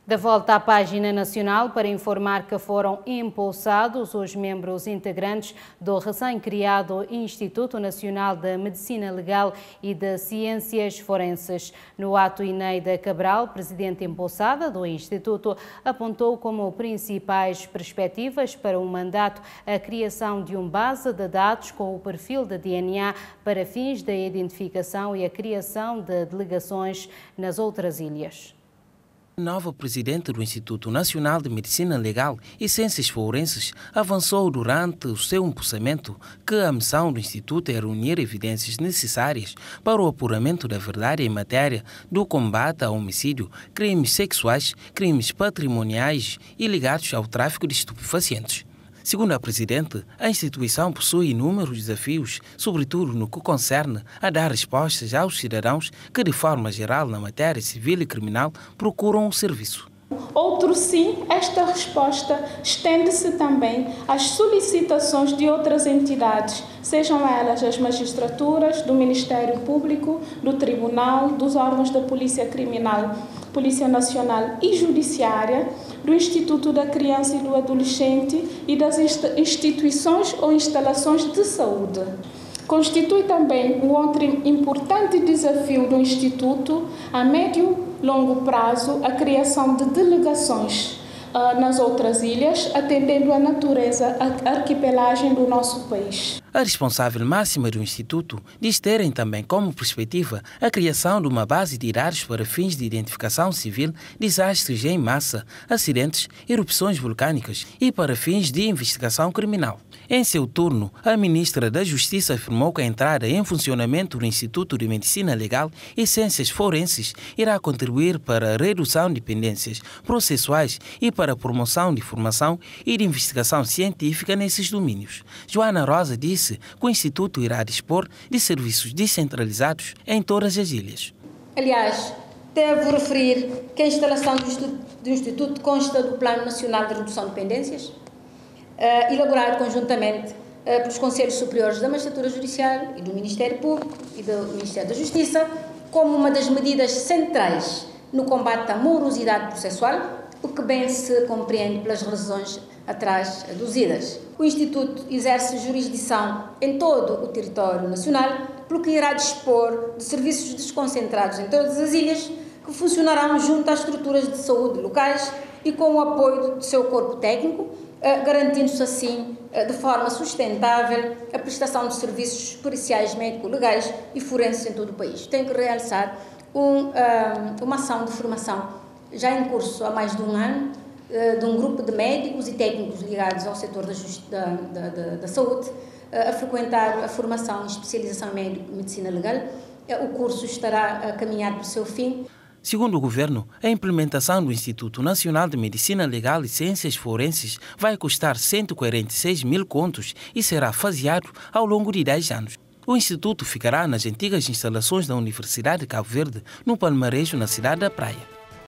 De volta à página nacional para informar que foram impulsados os membros integrantes do recém-criado Instituto Nacional de Medicina Legal e de Ciências Forenses. No ato, Ineida Cabral, presidente impulsada do Instituto, apontou como principais perspectivas para o mandato a criação de uma base de dados com o perfil de DNA para fins de identificação e a criação de delegações nas outras ilhas. O novo presidente do Instituto Nacional de Medicina Legal e Ciências Forenses avançou durante o seu impulsamento que a missão do Instituto é reunir evidências necessárias para o apuramento da verdade em matéria do combate ao homicídio, crimes sexuais, crimes patrimoniais e ligados ao tráfico de estupefacientes. Segundo a Presidente, a instituição possui inúmeros desafios, sobretudo no que concerne a dar respostas aos cidadãos que, de forma geral, na matéria civil e criminal, procuram o serviço. Outro sim, esta resposta estende-se também às solicitações de outras entidades, sejam elas as magistraturas, do Ministério Público, do Tribunal, dos órgãos da Polícia Criminal, Polícia Nacional e Judiciária, do Instituto da Criança e do Adolescente e das instituições ou instalações de saúde. Constitui também um outro importante desafio do Instituto a médio e longo prazo a criação de delegações nas outras ilhas, atendendo à natureza, à arquipelagem do nosso país. A responsável máxima do Instituto diz terem também como perspectiva a criação de uma base de dados para fins de identificação civil, desastres em massa, acidentes, erupções vulcânicas e para fins de investigação criminal. Em seu turno, a ministra da Justiça afirmou que a entrada em funcionamento do Instituto de Medicina Legal e Ciências Forenses irá contribuir para a redução de pendências processuais e para a promoção de formação e de investigação científica nesses domínios. Joana Rosa disse que o Instituto irá dispor de serviços descentralizados em todas as ilhas. Aliás, devo referir que a instalação do Instituto consta do Plano Nacional de Redução de Pendências, elaborado conjuntamente pelos Conselhos Superiores da Magistratura Judicial e do Ministério Público e do Ministério da Justiça, como uma das medidas centrais no combate à morosidade processual, o que bem se compreende pelas razões atrás aduzidas. O Instituto exerce jurisdição em todo o território nacional, pelo que irá dispor de serviços desconcentrados em todas as ilhas, que funcionarão junto às estruturas de saúde locais e com o apoio do seu corpo técnico, garantindo-se assim, de forma sustentável, a prestação de serviços periciais médico-legais e forenses em todo o país. Tenho que realçar uma ação de formação já em curso há mais de um ano, de um grupo de médicos e técnicos ligados ao setor da saúde, a frequentar a formação em especialização em medicina legal. O curso estará a caminhar para o seu fim. Segundo o governo, a implementação do Instituto Nacional de Medicina Legal e Ciências Forenses vai custar 146 mil contos e será faseado ao longo de 10 anos. O Instituto ficará nas antigas instalações da Universidade de Cabo Verde, no Palmarejo, na cidade da Praia.